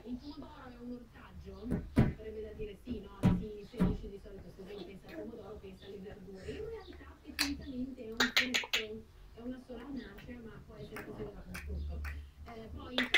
Il pomodoro è un ortaggio? Sarebbe da dire sì, no? Si inserisce di solito, se uno pensa al pomodoro, pensa alle verdure. In realtà tecnicamente è un frutto, è una sola annascia, ma può essere considerata un frutto. Poi